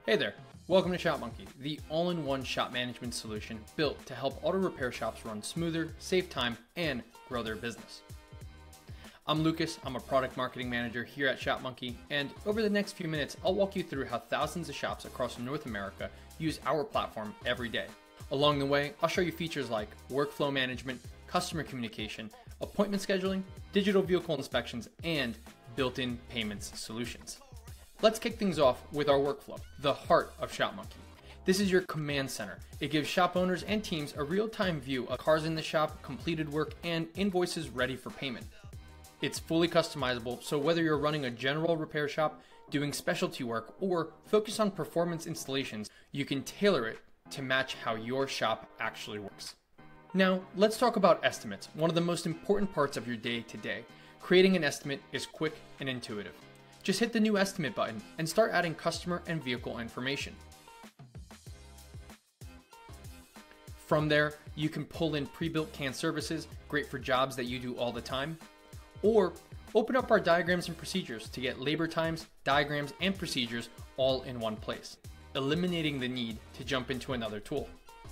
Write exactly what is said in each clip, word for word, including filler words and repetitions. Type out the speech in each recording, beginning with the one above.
Hey there, welcome to Shopmonkey, the all-in-one shop management solution built to help auto repair shops run smoother, save time, and grow their business. I'm Lucas, I'm a product marketing manager here at Shopmonkey, and over the next few minutes, I'll walk you through how thousands of shops across North America use our platform every day. Along the way, I'll show you features like workflow management, customer communication, appointment scheduling, digital vehicle inspections, and built-in payments solutions. Let's kick things off with our workflow, the heart of Shopmonkey. This is your command center. It gives shop owners and teams a real-time view of cars in the shop, completed work, and invoices ready for payment. It's fully customizable, so whether you're running a general repair shop, doing specialty work, or focus on performance installations, you can tailor it to match how your shop actually works. Now, let's talk about estimates, one of the most important parts of your day-to-day. Creating an estimate is quick and intuitive. Just hit the new estimate button and start adding customer and vehicle information. From there, you can pull in pre-built canned services, great for jobs that you do all the time, or open up our diagrams and procedures to get labor times, diagrams, and procedures all in one place, eliminating the need to jump into another tool.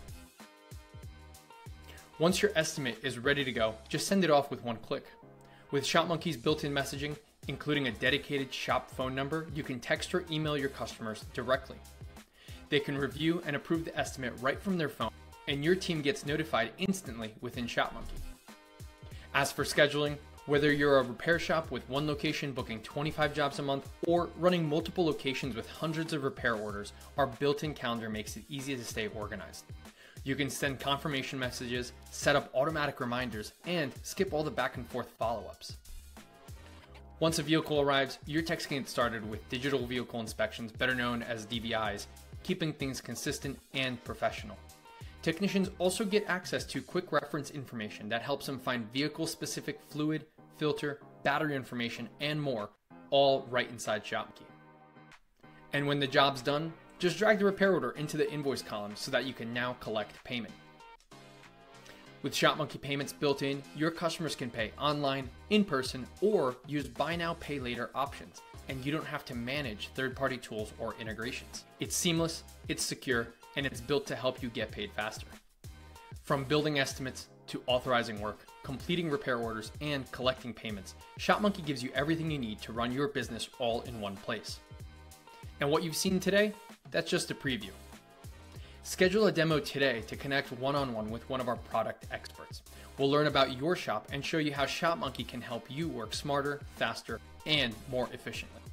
Once your estimate is ready to go, just send it off with one click. With Shopmonkey's built-in messaging, including a dedicated shop phone number, you can text or email your customers directly. They can review and approve the estimate right from their phone, and your team gets notified instantly within Shopmonkey. As for scheduling, whether you're a repair shop with one location booking twenty-five jobs a month or running multiple locations with hundreds of repair orders, our built-in calendar makes it easy to stay organized. You can send confirmation messages, set up automatic reminders, and skip all the back and forth follow-ups. Once a vehicle arrives, your techs can get started with digital vehicle inspections, better known as D V Is, keeping things consistent and professional. Technicians also get access to quick reference information that helps them find vehicle-specific fluid, filter, battery information, and more, all right inside Shopmonkey. And when the job's done, just drag the repair order into the invoice column so that you can now collect payment. With Shopmonkey payments built in, your customers can pay online, in person, or use buy now, pay later options, and you don't have to manage third-party tools or integrations. It's seamless, it's secure, and it's built to help you get paid faster. From building estimates to authorizing work, completing repair orders, and collecting payments, Shopmonkey gives you everything you need to run your business all in one place. And what you've seen today, that's just a preview. Schedule a demo today to connect one-on-one with one of our product experts. We'll learn about your shop and show you how Shopmonkey can help you work smarter, faster, and more efficiently.